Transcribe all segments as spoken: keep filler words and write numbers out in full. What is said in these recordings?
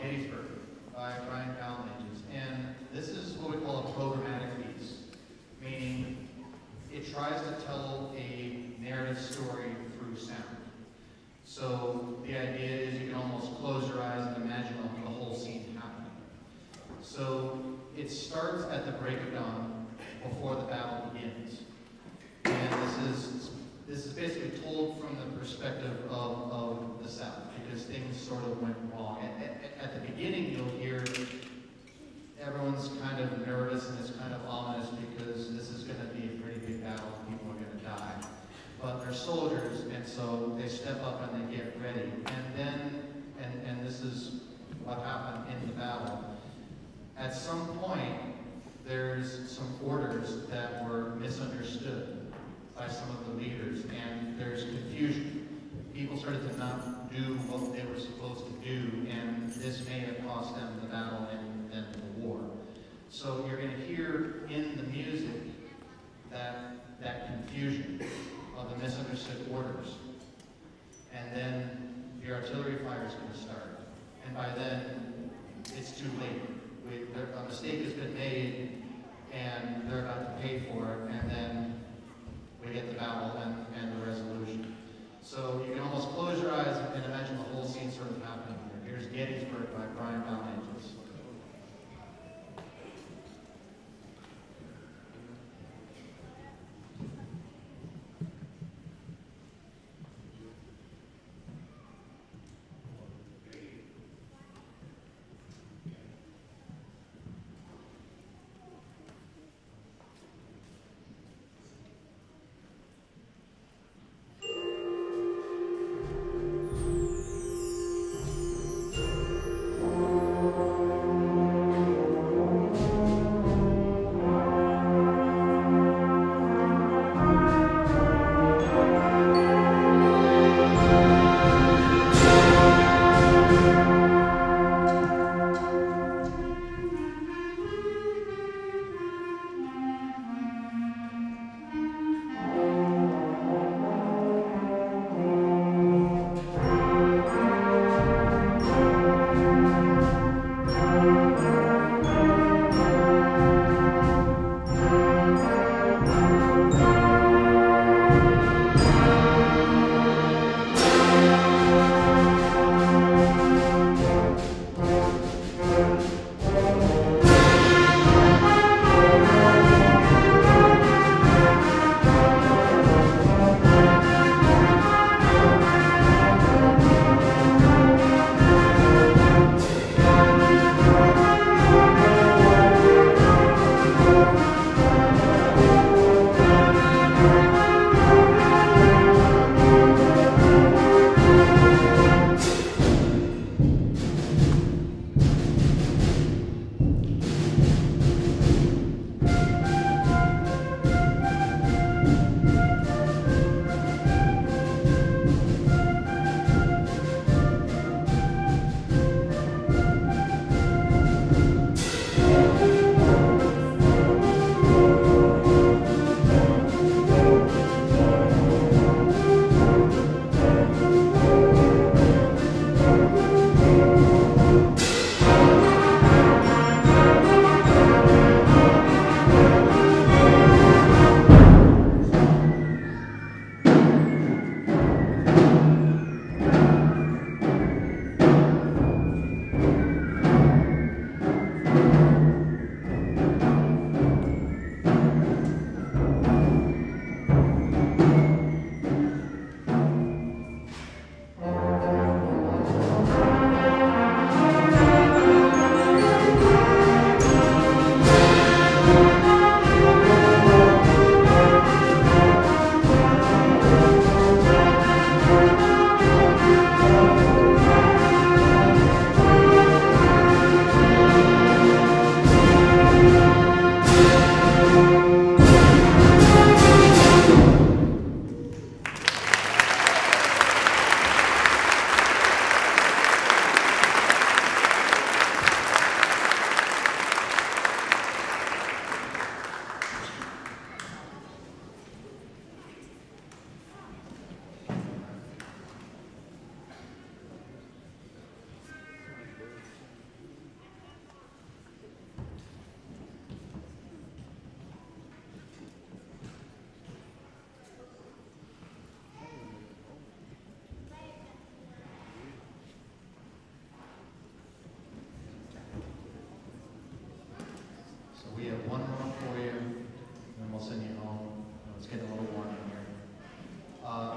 Gettysburg by Brian Balmages. And this is what we call a programmatic piece, meaning it tries to tell a narrative story through sound. So the idea is you can almost close your eyes and imagine the whole scene happening. So it starts at the break of dawn before the battle begins. And this is this is basically told from the perspective of, of the South, because things sort of went wrong. At, at, at the beginning, you'll hear everyone's kind of nervous and it's kind of ominous because this is going to be a pretty big battle and people are going to die. But they're soldiers, and so they step up and they get ready. And then, and, and this is what happened in the battle. At some point, there's some orders that were misunderstood by some of the leaders, and there's confusion. People started to not do what they were supposed to do, and this may have cost them the battle and then the war. So you're going to hear in the music that, that confusion of the misunderstood orders. And then the artillery fire is going to start. And by then, it's too late. We, a mistake has been made, and they're about to pay for it, and then we get the battle and, and the resolution. So you can almost close your eyes and imagine the whole scene sort of happening here. Here's Gettysburg by Brian Balmages.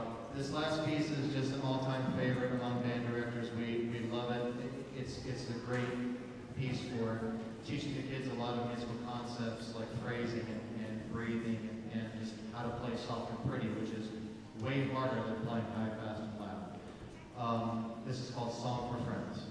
Uh, this last piece is just an all-time favorite among band directors. We, we love it. it. It's, it's a great piece for teaching the kids a lot of musical concepts like phrasing and, and breathing and, and just how to play soft and pretty, which is way harder than playing high, fast, and loud. Um, this is called Song for Friends.